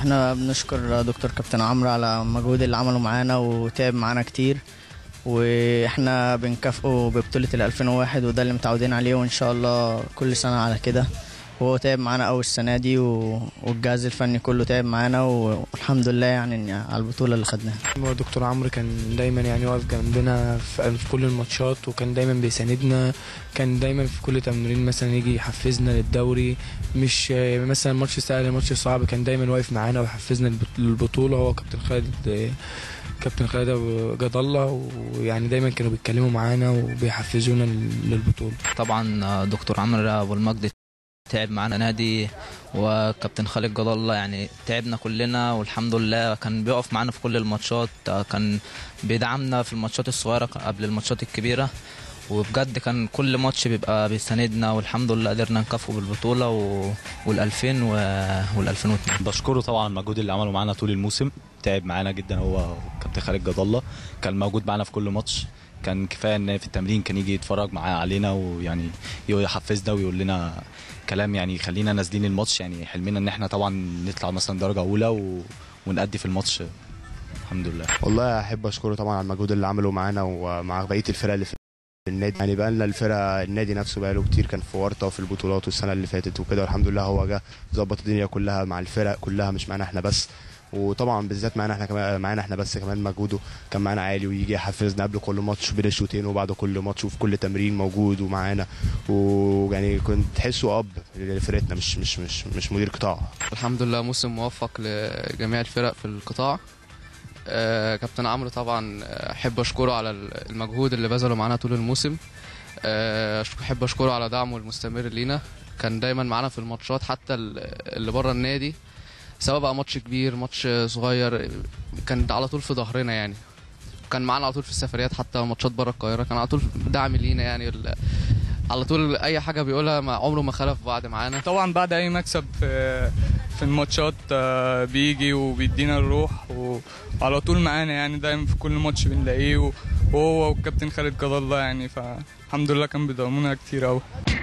احنا بنشكر دكتور كابتن عمرو على المجهود اللي عمله معانا وتعب معانا كتير، واحنا بنكافئه ببطولة 2001 وده اللي متعودين عليه، وان شاء الله كل سنة على كده. وهو تعب معانا أول السنة دي والجهاز الفني كله تعب معانا، والحمد لله يعني على البطولة اللي خدناها. هو دكتور عمرو كان دايما يعني واقف جنبنا في كل الماتشات، وكان دايما بيساندنا. كان دايما في كل تمرين مثلا يجي يحفزنا للدوري، مش مثلا ماتش سهل ماتش صعب، كان دايما واقف معانا ويحفزنا للبطولة. هو كابتن خالد جد الله، ويعني دايما كانوا بيتكلموا معانا وبيحفزونا للبطولة. طبعا دكتور عمرو ابو المجد تعب معانا نادي، وكابتن خالد جد الله يعني تعبنا كلنا، والحمد لله كان بيقف معانا في كل الماتشات، كان بيدعمنا في الماتشات الصغيرة قبل الماتشات الكبيرة، وبجد كان كل ماتش بيبقى بيساندنا، والحمد لله قدرنا نكافئه بالبطولة وال2000 وال2002. بشكره طبعا المجهود اللي عمله معانا طول الموسم، تعب معانا جدا. هو كابتن خالد جد الله كان موجود معانا في كل ماتش، كان كفايه ان في التمرين كان يجي يتفرج علينا، ويعني يحفزنا ويقول لنا كلام يعني يخلينا نازلين الماتش. يعني حلمنا ان احنا طبعا نطلع مثلا درجه اولى ونأدي في الماتش الحمد لله. والله احب اشكره طبعا على المجهود اللي عمله معانا ومع بقيه الفرق اللي في النادي. يعني بقى لنا الفرقه، النادي نفسه بقى له كتير كان في ورطه وفي البطولات والسنه اللي فاتت وكده، والحمد لله هو جه ظبط الدنيا كلها مع الفرق كلها، مش معانا احنا بس. وطبعا بالذات معانا احنا بس كمان مجهوده كان معانا عالي، ويجي يحفزنا قبل كل ماتش بين الشوطين وبعد كل ماتش وفي كل تمرين موجود ومعانا، ويعني كنت تحسه اب لفرقتنا مش مدير قطاع. الحمد لله موسم موفق لجميع الفرق في القطاع. كابتن عمرو طبعا احب اشكره على المجهود اللي بذله معانا طول الموسم. احب اشكره على دعمه المستمر لينا، كان دايما معانا في الماتشات حتى اللي بره النادي، سواء بقى ماتش كبير ماتش صغير، كان على طول في ظهرنا يعني. كان معانا على طول في السفريات، حتى ماتشات بره القاهره كان على طول دعم لينا يعني، على طول اي حاجه بيقولها عمره ما خلف بعد معانا. طبعا بعد اي مكسب في الماتشات بيجي وبيدينا الروح، وعلى طول معانا يعني دايما في كل ماتش بنلاقيه، وهو والكابتن خالد جد الله يعني، فالحمد لله كان بيدعمونا كتير قوي.